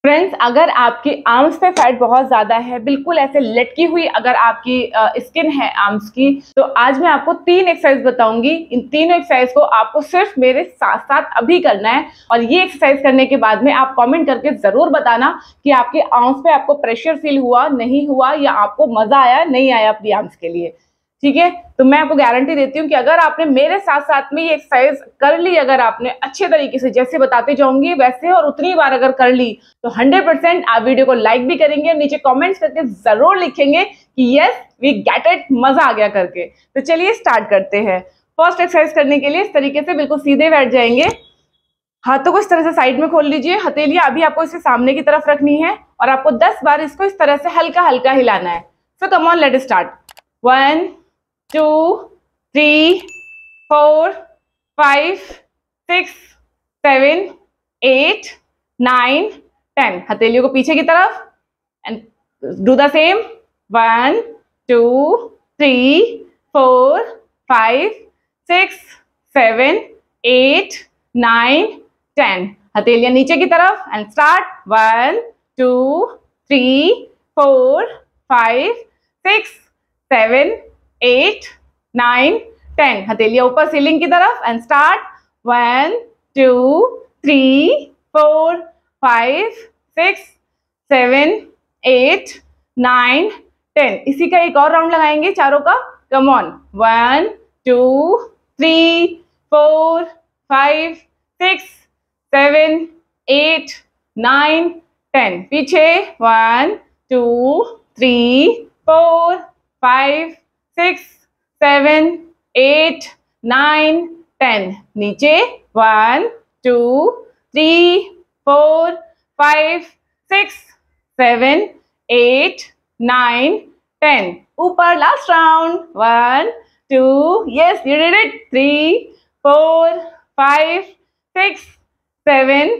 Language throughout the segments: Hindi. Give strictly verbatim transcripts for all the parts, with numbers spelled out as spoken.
फ्रेंड्स, अगर आपकी आर्म्स पे फैट बहुत ज़्यादा है, बिल्कुल ऐसे लटकी हुई अगर आपकी स्किन है आर्म्स की, तो आज मैं आपको तीन एक्सरसाइज बताऊंगी। इन तीनों एक्सरसाइज को आपको सिर्फ मेरे साथ साथ अभी करना है और ये एक्सरसाइज करने के बाद में आप कमेंट करके ज़रूर बताना कि आपके आर्म्स पे आपको प्रेशर फील हुआ, नहीं हुआ, या आपको मज़ा आया, नहीं आया अपनी आर्म्स के लिए। ठीक है, तो मैं आपको गारंटी देती हूँ कि अगर आपने मेरे साथ साथ में ये एक्सरसाइज कर ली, अगर आपने अच्छे तरीके से जैसे बताते जाऊंगी वैसे और उतनी बार अगर कर ली, तो हंड्रेड परसेंट आप वीडियो को लाइक भी करेंगे और नीचे कमेंट्स करके जरूर लिखेंगे कि यस वी गेट इट, मजा आ गया करके। तो चलिए स्टार्ट करते हैं। फर्स्ट एक्सरसाइज करने के लिए इस तरीके से बिल्कुल सीधे बैठ जाएंगे, हाथों को इस तरह से साइड में खोल लीजिए। हथेलियां अभी आपको इसे सामने की तरफ रखनी है और आपको दस बार इसको इस तरह से हल्का हल्का हिलाना है। So come on, let start. One, two, three, four, five, six, seven, eight, nine, ten. हथेलियों को पीछे की तरफ and do the same. One, two, three, four, five, six, seven, eight, nine, ten. हथेलियां नीचे की तरफ and start. One, two, three, four, five, six, seven, eight, nine, ten. हथेलियां ऊपर सीलिंग की तरफ and start. One, two, three, four, five, six, seven, eight, nine, ten. इसी का एक और राउंड लगाएंगे चारों का। Come on. One, two, three, four, five, six, seven, eight, nine, ten. पीछे। One, two, three, four, five, six, seven, eight, nine, ten. नीचे। One, two, three, four, five, six, seven, eight, nine, ten. ऊपर last round. One, two, yes you did it. Three, four, five, six, seven,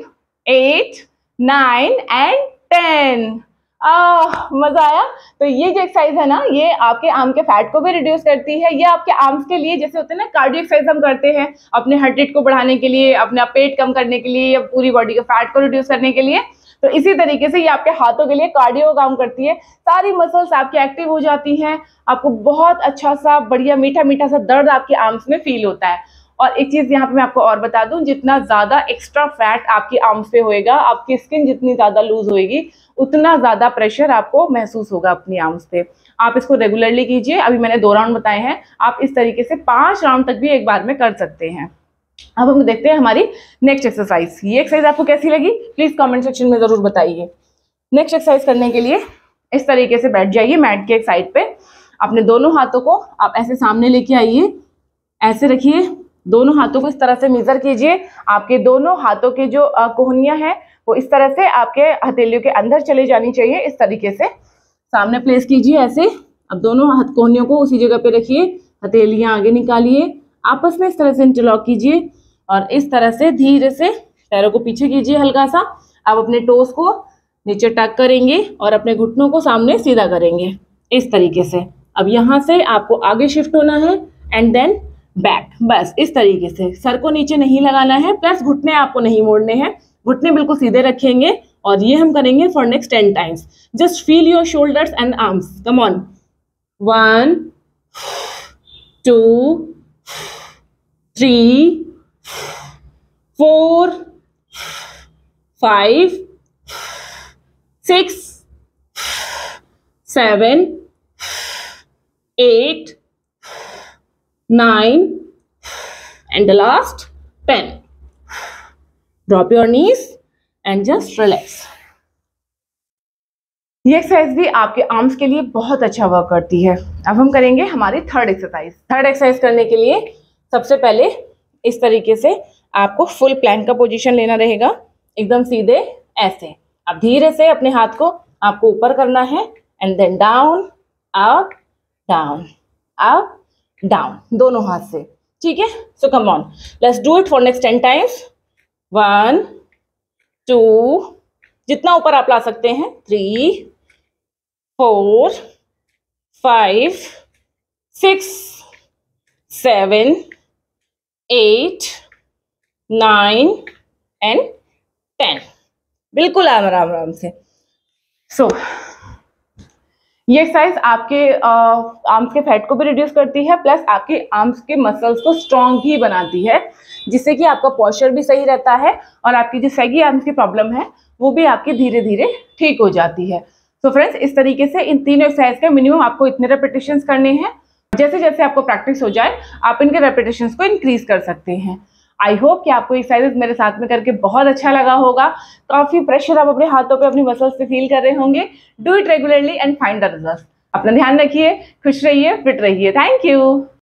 eight, nine and ten. आह, मजा आया। तो ये जो एक्सरसाइज है ना, ये आपके आर्म के फैट को भी रिड्यूस करती है। ये आपके आर्म्स के लिए जैसे होते हैं ना कार्डियो एक्सरसाइज हम करते हैं अपने हार्ट रेट को बढ़ाने के लिए, अपना पेट कम करने के लिए, या पूरी बॉडी के फैट को रिड्यूस करने के लिए, तो इसी तरीके से ये आपके हाथों के लिए कार्डियो काम करती है। सारी मसल्स आपकी एक्टिव हो जाती हैं, आपको बहुत अच्छा सा बढ़िया मीठा मीठा सा दर्द आपके आर्म्स में फील होता है। और एक चीज यहाँ पे मैं आपको और बता दूं, जितना ज्यादा एक्स्ट्रा फैट आपकी आर्म्स पे होएगा, आपकी स्किन जितनी ज्यादा लूज होएगी, उतना ज्यादा प्रेशर आपको महसूस होगा अपनी आर्म्स पे। आप इसको रेगुलरली कीजिए। अभी मैंने दो राउंड बताए हैं, आप इस तरीके से पांच राउंड तक भी एक बार में कर सकते हैं। अब हम देखते हैं हमारी नेक्स्ट एक्सरसाइज। ये एक्सरसाइज आपको कैसी लगी प्लीज कमेंट सेक्शन में जरूर बताइए। नेक्स्ट एक्सरसाइज करने के लिए इस तरीके से बैठ जाइए मैट के एक साइड पे। अपने दोनों हाथों को आप ऐसे सामने लेके आइए, ऐसे रखिए। दोनों हाथों को इस तरह से मेजर कीजिए। आपके दोनों हाथों के जो कोहनियां हैं वो इस तरह से आपके हथेलियों के अंदर चले जानी चाहिए। इस तरीके से सामने प्लेस कीजिए ऐसे। अब दोनों हाथ कोहनियों को उसी जगह पे रखिए, हथेलियां आगे निकालिए, आपस में इस तरह से इंटरलॉक कीजिए और इस तरह से धीरे से पैरों को पीछे कीजिए हल्का सा। अब अपने टोस को नीचे टक करेंगे और अपने घुटनों को सामने सीधा करेंगे इस तरीके से। अब यहाँ से आपको आगे शिफ्ट होना है एंड देन बैक, बस इस तरीके से। सर को नीचे नहीं लगाना है, प्लस घुटने आपको नहीं मोड़ने हैं, घुटने बिल्कुल सीधे रखेंगे। और ये हम करेंगे for next ten times. Just feel your shoulders and arms. Come on. One, two, three, four, five, six, seven, eight, nine and the last ten. Drop your knees and just relax. ये एक्सरसाइज भी आपके आर्म्स के लिए बहुत अच्छा वर्क करती है। अब हम करेंगे हमारी थर्ड एक्सरसाइज। थर्ड एक्सरसाइज करने के लिए सबसे पहले इस तरीके से आपको फुल प्लैंक का पोजीशन लेना रहेगा, एकदम सीधे ऐसे। अब धीरे से अपने हाथ को आपको ऊपर करना है and then down, up, down, up, down, दोनों हाथ से। ठीक है, so come on, let's do it for next ten times. One, two, जितना ऊपर आप ला सकते हैं, three, four, five, six, seven, eight, nine and ten. बिल्कुल आराम आराम से। सो so, ये एक्सरसाइज आपके आर्म्स के फैट को भी रिड्यूस करती है, प्लस आपके आर्म्स के मसल्स को स्ट्रॉन्ग भी बनाती है, जिससे कि आपका पोस्चर भी सही रहता है और आपकी जो सैगी आर्म्स की प्रॉब्लम है वो भी आपकी धीरे धीरे ठीक हो जाती है। तो so फ्रेंड्स, इस तरीके से इन तीनों एक्सरसाइज के मिनिमम आपको इतने रेपिटेशंस करने हैं। जैसे जैसे आपको प्रैक्टिस हो जाए आप इनके रेपिटेशंस को इंक्रीज कर सकते हैं। आई होप कि आपको एक्सरसाइजेस मेरे साथ में करके बहुत अच्छा लगा होगा। काफी प्रेशर आप अपने हाथों पे अपनी मसल्स पे फील कर रहे होंगे। Do it regularly and find the result. अपना ध्यान रखिए, खुश रहिए, फिट रहिए। Thank you.